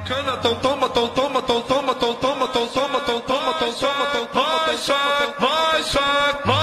cana, tão toma, tão toma, tão toma, tão toma, tão toma, tão toma, tão toma, tão toma, vai, vai, vai.